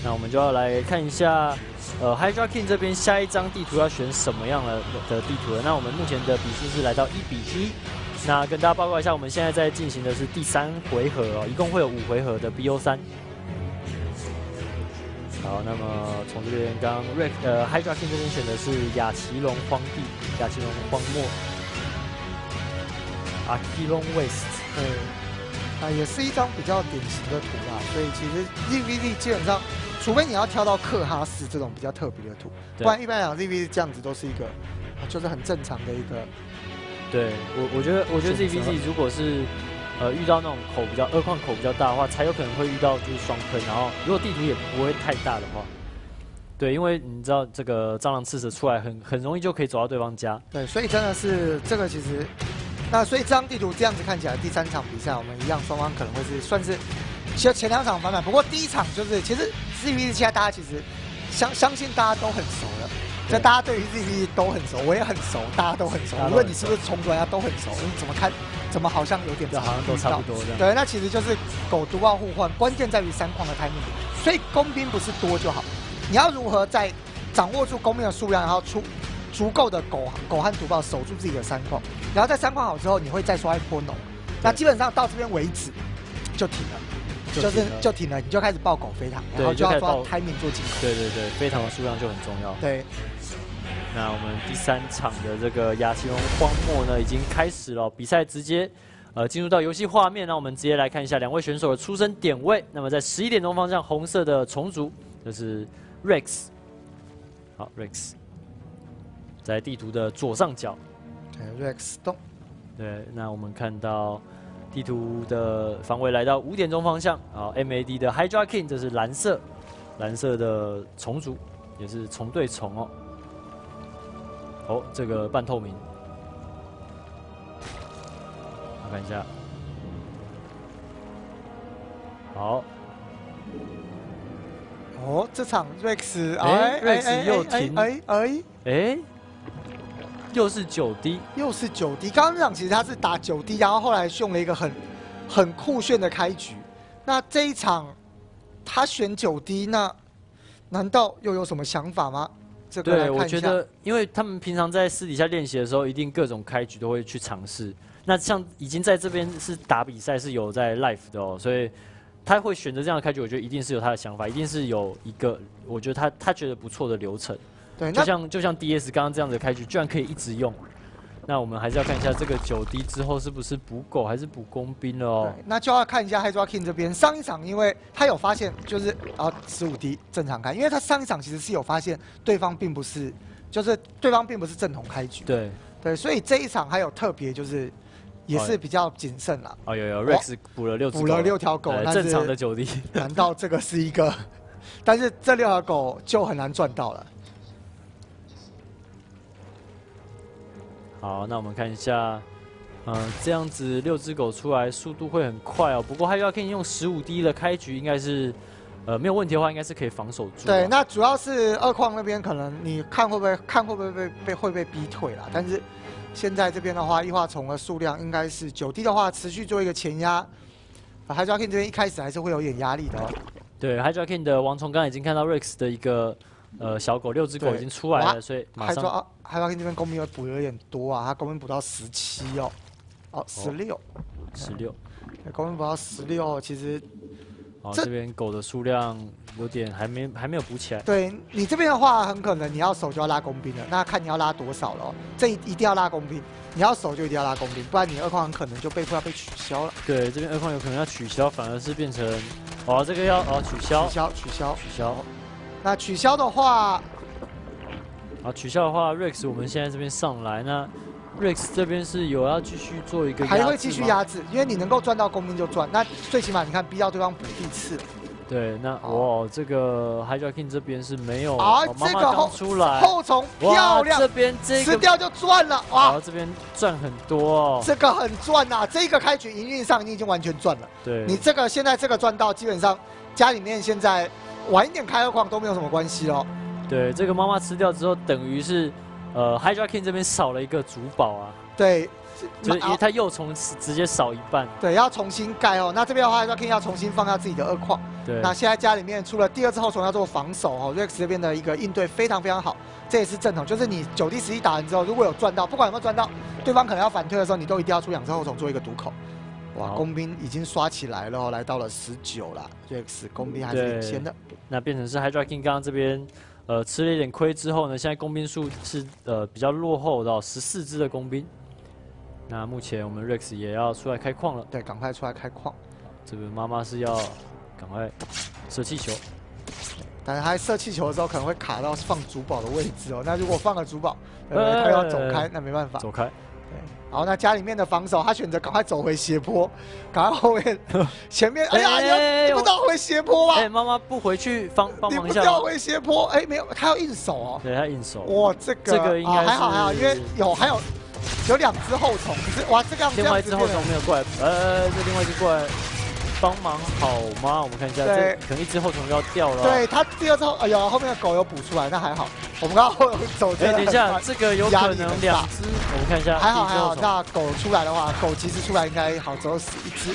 那我们就要来看一下，Hydra King 这边下一张地图要选什么样的地图了。那我们目前的比数是来到1比1。那跟大家报告一下，我们现在在进行的是第3回合哦，一共会有5回合的 BO3。好，那么从这边刚 Hydra King 这边选的是亚奇隆荒地、亚奇隆荒漠、Aquilon West。 也是一张比较典型的图啦，所以其实 ZVZ 基本上，除非你要挑到克哈斯这种比较特别的图，不然一般来讲 ZVZ 这样子都是一个，就是很正常的一个。 对我觉得 ZVZ 如果是遇到那种2矿口比较大的话，才有可能会遇到就是双坑，然后如果地图也不会太大的话，对，因为你知道这个蟑螂刺蛇出来很容易就可以走到对方家。 对，所以真的是这个其实。那所以这张地图这样子看起来，第3场比赛我们一样，双方可能会是算是，其实前2场反反，不过第1场就是其实 ZVZ 现在大家其实相信大家都很熟了，就大家对于 ZVZ 都很熟，我也很熟，大家都很熟，无论你是不是冲专家都很熟，你怎么看？怎么好像有点好像都差不多这样。 对，那其实就是狗毒爆互换，关键在于3矿的 timing， 所以工兵不是多就好，你要如何在掌握住工兵的数量，然后足够的狗和毒爆守住自己的3矿，然后在3矿好之后，你会再刷一波农，那基本上到这边为止就停了，就停了，你就开始爆狗飞塔，然后就要抓 timing 做进攻。 对，飞塔的数量就很重要。 对。 那我们第3场的这个亚奇隆荒漠呢，已经开始了，比赛直接进入到游戏画面。那我们直接来看一下2位选手的出生点位。那么在11点钟方向，红色的虫族就是 Rex， 好 Rex。在地图的左上角， 对 Rex 动。 对，那我们看到地图的方位来到5点钟方向，好 MAD 的 Hydra King， 这是蓝色的虫族，也是虫对虫哦。哦，这个半透明，我看一下，好。 哦，这场 Rex， Rex 又停，又是9D， 又是9D。刚刚那场其实他是打9D，然后后来用了一个很酷炫的开局。那这一场他选9D， 那难道又有什么想法吗？这个来看一下。 对，我觉得，因为他们平常在私底下练习的时候，一定各种开局都会去尝试。那像已经在这边是打比赛，是有在 live 的哦，所以他会选择这样的开局，我觉得一定是有他的想法，一定是有一个我觉得他觉得不错的流程。对，就像 DS 刚刚这样的开局，居然可以一直用。那我们还是要看一下这个9D 之后是不是补狗还是补工兵了哦。 那就要看一下 Hydra King 这边上一场，因为他有发现就是15D 正常开，因为他上一场其实是有发现对方并不是正统开局。对，所以这一场还有特别就是也是比较谨慎啦。 有 Rex 补了6 条狗， 正常的9D。 难道这个是一个？但是这6条狗就很难赚到了。 好，那我们看一下，这样子6只狗出来速度会很快哦。不过Hydra King用15D 的开局应该是，没有问题的话，应该是可以防守住。 对，那主要是2矿那边可能你看会不会被逼退啦？但是现在这边的话，异化虫的数量应该是9D 的话持续做一个前压，Hydra King 这边一开始还是会有点压力的哦。 对 ，Hydra King 的王虫刚刚已经看到 Rex 的一个。小狗6只狗已经出来了，所以马上 Hydra King 这边工兵补有点多啊，他工兵补到17哦，16，工兵补到16，其实， 这边狗的数量有点还没有补起来。 对你这边的话，很可能你要守就要拉工兵了，那看你要拉多少了哦，这一定要拉工兵，你要守就一定要拉工兵，不然你2矿很可能就被迫要被取消了。 对，这边2矿有可能要取消，反而是变成这个要取消。 那取消的话 ，Rex 我们现在这边上来，那 Rex 这边是有要继续做一个还会继续压制，因为你能够赚到工兵就赚，那最起码你看逼到对方补地次。 对，那这个 Hydra King 这边是没有这个后虫漂亮， 这边这个吃掉就赚了哇！ 这边赚很多哦， 这个很赚呐，这个开局营运上你已经完全赚了。 对， 你这个现在这个赚到，基本上家里面现在。晚一点开2矿都没有什么关系哦。 对，这个妈妈吃掉之后，等于是Hydra King 这边少了一个主堡啊。 对， 就是因为它幼虫直接少一半。 对，要重新盖哦。那这边的话 ，King 要重新放下自己的2矿。 对。 那现在家里面除了第2只后虫要做防守哦 ，Rex 这边的一个应对非常非常好，这也是正统，就是你9滴11打完之后，如果有赚到，不管有没有赚到，对方可能要反推的时候，你都一定要出2只后虫做一个堵口。哇，工兵已经刷起来了哦，来到了19啦 ，Rex 工兵还是领先的。 那变成是 Hydra King 刚刚这边吃了一点亏之后呢，现在工兵数是比较落后的14只的工兵。那目前我们 Rex 也要出来开矿了， 对，赶快出来开矿。 这个妈妈是要赶快射气球， 但是他射气球的时候可能会卡到放主堡的位置哦。那如果放了主堡，他要走开，那没办法。 走开。 对，好，那家里面的防守，他选择赶快走回斜坡，赶快后面前面，哎呀，你不到回斜坡吗？ 哎，妈妈不回去帮忙一下。 你不掉回斜坡？哎，没有，他要硬手哦。 对，他硬手。 哇，这个应该还好，因为还有2只后虫，可是哇，这个样子。 另外一只后虫没有过来，这另外一只过来帮忙好吗？我们看一下，这可能1只后虫要掉了。 对，他第2只哎呀，后面的狗有补出来，那还好。我们刚刚走这。 哎，等一下，这个有可能2只，我们看一下。 还好，那狗出来的话，狗其实出来应该好走死1只。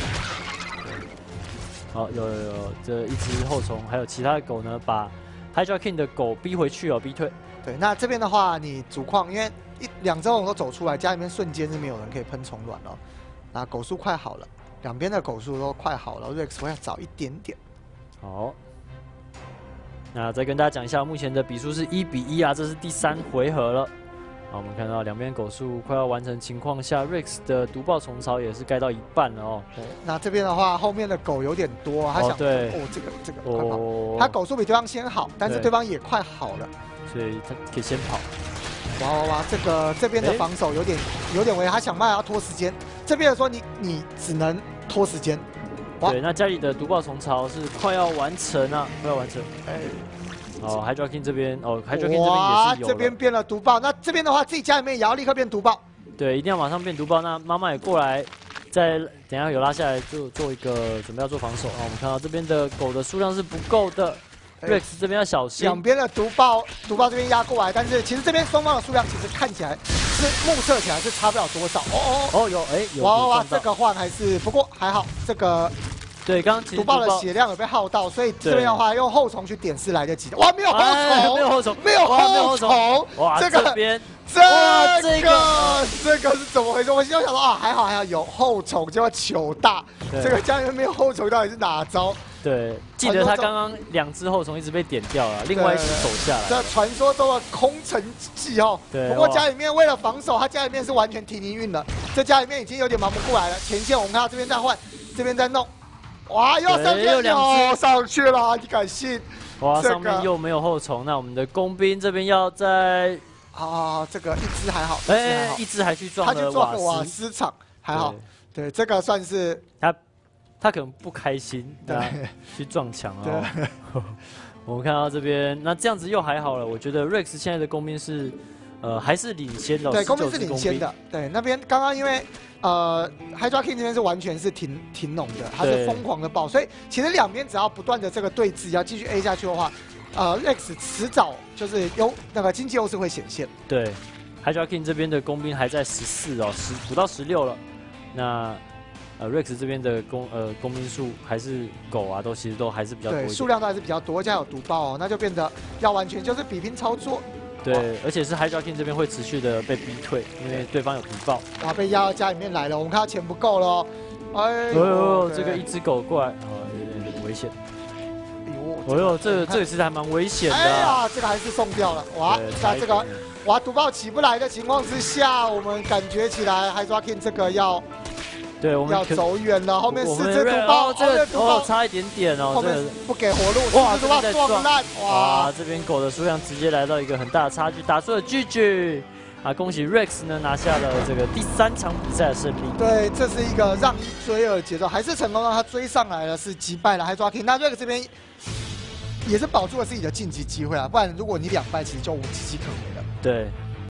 好，有这1只后虫，还有其他的狗呢，把 Hydra King 的狗逼回去哦，逼退。对，那这边的话，你主矿因为2只后虫都走出来，家里面瞬间是没有人可以喷虫卵了。那狗数快好了。2边的狗数都快好了 ，Rex 会要早一点点。好，那再跟大家讲一下，目前的比数是1比1啊，这是第3回合了。好，我们看到2边狗数快要完成情况下 ，Rex 的毒爆虫巢也是盖到一半了哦。对，那这边的话，后面的狗有点多，他想对，这个快跑，他狗数比对方先好，但是对方也快好了，所以他可以先跑。哇，这边的防守有点危，他想办法要拖时间。这边的说你只能拖时间。对，那家里的毒爆虫巢是快要完成了，快要完成。哎，哦 ，Hydra King 这边Hydra King 这边也是有。这边变了毒爆，那这边的话自己家里面也要立刻变毒爆。对，一定要马上变毒爆。那妈妈也过来，再等一下有拉下来做一个准备要做防守啊。我们看到这边的狗的数量是不够的。Rex 这边要小心，2边的毒爆这边压过来，但是其实这边双方的数量其实看起来是目测起来是差不了多少。有哇，这个换还是不过还好，这个对刚刚毒爆的血量有被耗到，所以这边的话用后虫去点是来得及的。哇，没有后虫，没有后虫，哇，这边。这个是怎么回事？我心中想说啊，还好有后虫，结果糗大。这个家里面没有后虫，到底是哪招？对，记得他刚刚2只后虫一直被点掉了，另外1只走下来。这传说中的空城计哦。对。不过家里面为了防守，他家里面是完全停营运了。这家里面已经有点忙不过来了。前线我们看到这边在换，这边在弄。哇，又上去了，上去了，你敢信？哇，上面又没有后虫，那我们的工兵这边要在。这个1只还好，1只还去撞了瓦斯厂，还好。对，这个算是他可能不开心，对，去撞墙哦。我们看到这边，那这样子又还好了。我觉得 Rex 现在的工兵是还是领先的，对，工兵是领先的。对，那边刚刚因为Hydra King 这边是完全是停农的，他是疯狂的爆，所以其实2边只要不断的这个对峙，要继续 A 下去的话。Rex 迟早就是那个经济优势会显现。对 ，Hydra King 这边的工兵还在14哦，15到16了。那Rex 这边的工兵数还是狗啊，其实都还是比较多。对，数量都还是比较多，加有毒爆哦，那就变得要完全就是比拼操作。对，而且是 Hydra King 这边会持续的被逼退，因为对方有毒爆。哇，被压到家里面来了，我们看到钱不够了哦。哎呦，这个1只狗过来，有点危险。这个其实还蛮危险的。哎呀，这个还是送掉了。哇，那这个毒爆起不来的情况之下，我们感觉起来Hydra King这个要走远了。后面4只毒爆，这个毒爆差一点点哦。后面不给活路，哇，毒爆撞烂。哇，这边狗的数量直接来到一个很大的差距，打出了GG。啊，恭喜 Rex 呢拿下了这个第3场比赛的胜利。对，这是一个让一追二的节奏，还是成功让他追上来了，是击败了Hydra King。那 Rex 这边也是保住了自己的晋级机会啊，不然如果你2败，其实就无岌岌可危了。对。